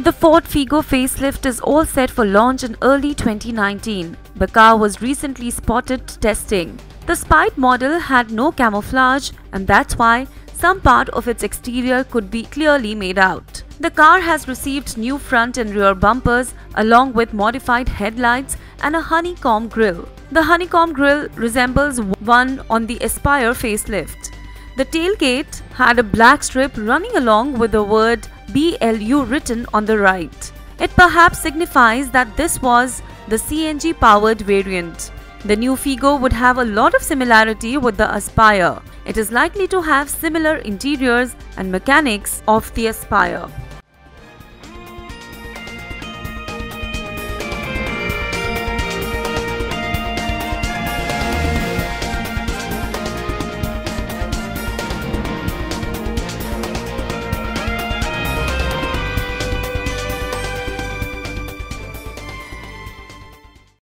The Ford Figo facelift is all set for launch in early 2019. The car was recently spotted testing. The Spite model had no camouflage, and that's why some part of its exterior could be clearly made out. The car has received new front and rear bumpers along with modified headlights and a honeycomb grille. The honeycomb grille resembles one on the Aspire facelift. The tailgate had a black strip running along with the word BLU written on the right. It perhaps signifies that this was the CNG-powered variant. The new Figo would have a lot of similarity with the Aspire. It is likely to have similar interiors and mechanics of the Aspire.